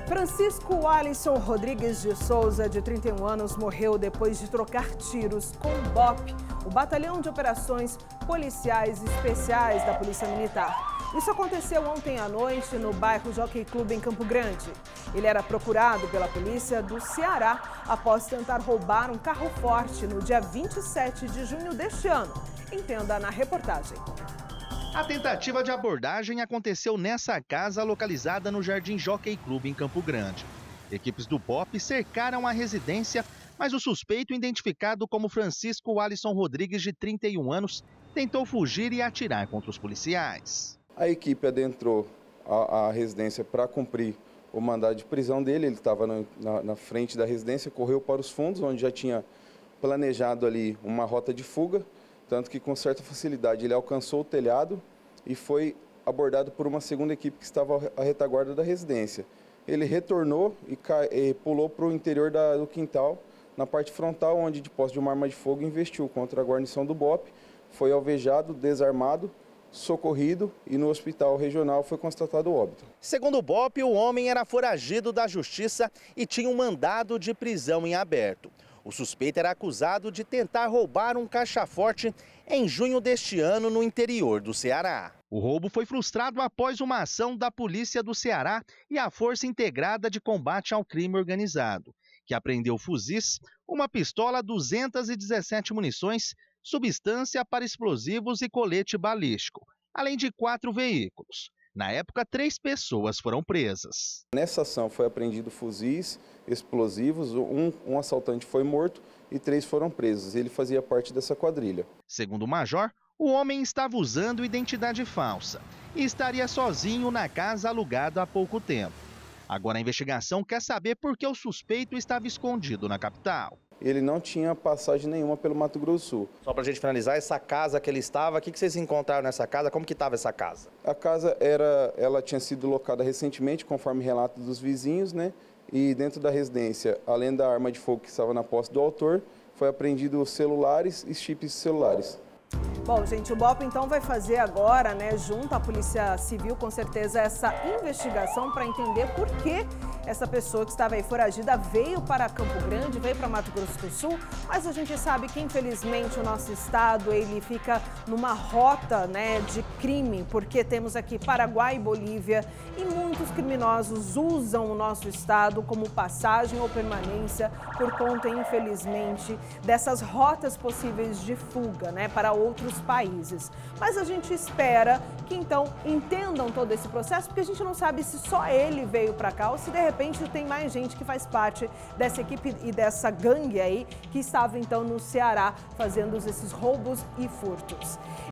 Francisco Alisson Rodrigues de Souza, de 31 anos, morreu depois de trocar tiros com o BOP, o Batalhão de Operações Policiais Especiais da Polícia Militar. Isso aconteceu ontem à noite no bairro Jockey Club, em Campo Grande. Ele era procurado pela polícia do Ceará após tentar roubar um carro forte no dia 27 de junho deste ano. Entenda na reportagem. A tentativa de abordagem aconteceu nessa casa localizada no Jardim Jockey Club, em Campo Grande. Equipes do BOP cercaram a residência, mas o suspeito, identificado como Francisco Alisson Rodrigues, de 31 anos, tentou fugir e atirar contra os policiais. A equipe adentrou a residência para cumprir o mandado de prisão dele. Ele estava na frente da residência, correu para os fundos, onde já tinha planejado ali uma rota de fuga. Tanto que, com certa facilidade, ele alcançou o telhado e foi abordado por uma segunda equipe que estava à retaguarda da residência. Ele retornou e pulou para o interior do quintal, na parte frontal, onde, de posse de uma arma de fogo, investiu contra a guarnição do BOP, foi alvejado, desarmado, socorrido e no hospital regional foi constatado o óbito. Segundo o BOP, o homem era foragido da justiça e tinha um mandado de prisão em aberto. O suspeito era acusado de tentar roubar um caixa-forte em junho deste ano no interior do Ceará. O roubo foi frustrado após uma ação da Polícia do Ceará e a Força Integrada de Combate ao Crime Organizado, que apreendeu fuzis, uma pistola, 217 munições, substância para explosivos e colete balístico, além de 4 veículos. Na época, 3 pessoas foram presas. Nessa ação foi apreendido fuzis, explosivos, um assaltante foi morto e 3 foram presos. Ele fazia parte dessa quadrilha. Segundo o major, o homem estava usando identidade falsa e estaria sozinho na casa alugada há pouco tempo. Agora a investigação quer saber por que o suspeito estava escondido na capital. Ele não tinha passagem nenhuma pelo Mato Grosso do Sul. Só para a gente finalizar, essa casa que ele estava, o que vocês encontraram nessa casa? Como que estava essa casa? A casa ela tinha sido locada recentemente, conforme relato dos vizinhos, né? E dentro da residência, além da arma de fogo que estava na posse do autor, foi apreendido celulares e chips celulares. Bom, gente, o BOP então vai fazer agora, né, junto à Polícia Civil, com certeza, essa investigação para entender por que essa pessoa que estava aí foragida veio para Campo Grande, veio para Mato Grosso do Sul, mas a gente sabe que, infelizmente, o nosso estado, ele fica numa rota, né, de crime, porque temos aqui Paraguai e Bolívia e muitos criminosos usam o nosso estado como passagem ou permanência por conta, infelizmente, dessas rotas possíveis de fuga, né, para outros países. Mas a gente espera que então entendam todo esse processo, porque a gente não sabe se só ele veio para cá ou se de repente tem mais gente que faz parte dessa equipe e dessa gangue aí que estava então no Ceará fazendo esses roubos e furtos.